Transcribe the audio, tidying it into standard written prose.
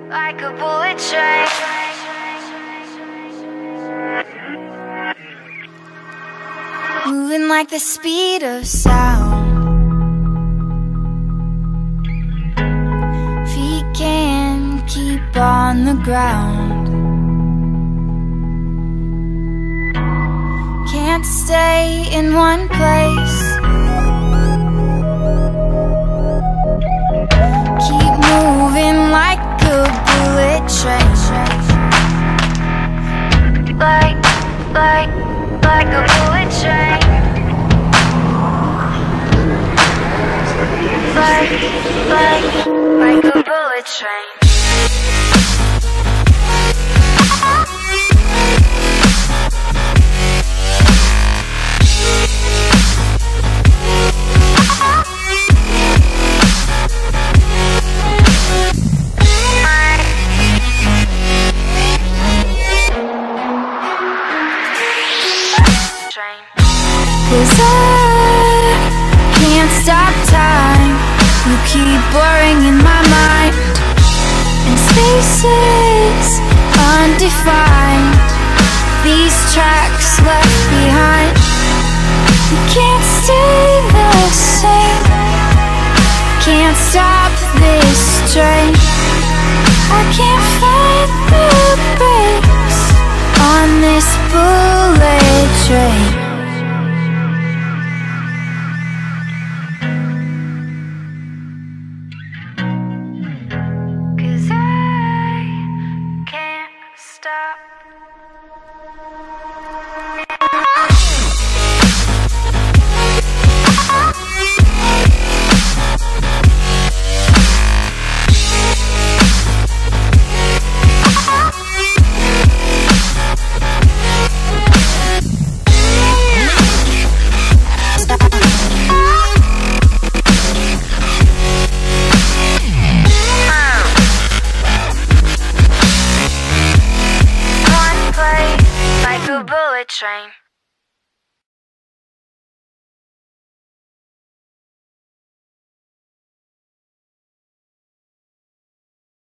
like a bullet train. Moving like the speed of sound. Feet can't keep on the ground. Can't stay in one place. Keep moving like a bullet train. Like a bullet train. Like a bullet train. Cause I can't stop time. You keep blurring in my mind, and spaces undefined. These tracks left behind. You can't stay the same. Can't stop this train. I can't find the brakes on this bullet train. Stop. Like a bullet train.